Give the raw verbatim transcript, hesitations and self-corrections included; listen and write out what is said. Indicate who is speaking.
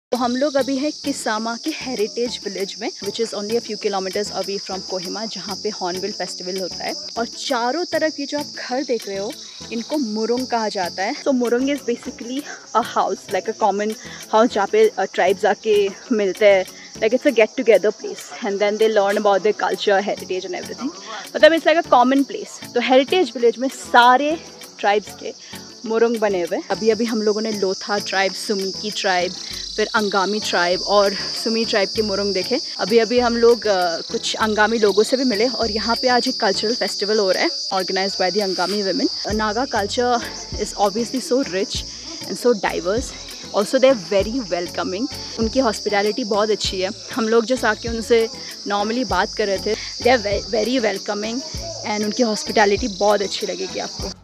Speaker 1: तो हम लोग अभी है किसामा के हेरिटेज विलेज में, which is only a few kilometers away from Kohima, जहाँ पे हॉर्नबिल फेस्टिवल होता है। और चारों तरफ ये जो आप घर देख रहे हो, इनको मुरुंग कहा जाता है। तो morung is basically a house, like a common house जहाँ पे ट्राइब्स आके मिलते हैं। Like it's a get together place and then they learn about their culture, heritage and everything. मतलब it's like a common place. तो heritage village में सारे tribes के मुरुंग बने हुए। अभी अभी हम लोगों ने लोथा ट्राइब, सुमीकी ट्राइब, फिर अंगामी ट्राइब और सुमी ट्राइब के मुरुंग देखे। अभी अभी हम लोग uh, कुछ अंगामी लोगों से भी मिले और यहाँ पे आज एक कल्चरल फेस्टिवल हो रहा है organised by the Angami women. Naga culture is obviously so rich and so diverse. Also they are very welcoming. उनकी हॉस्पिटैलिटी बहुत अच्छी है। हम लोग जैसे आके उनसे नॉर्मली बात कर रहे थे, they are very welcoming and उनकी हॉस्पिटैलिटी बहुत अच्छी लगेगी आपको।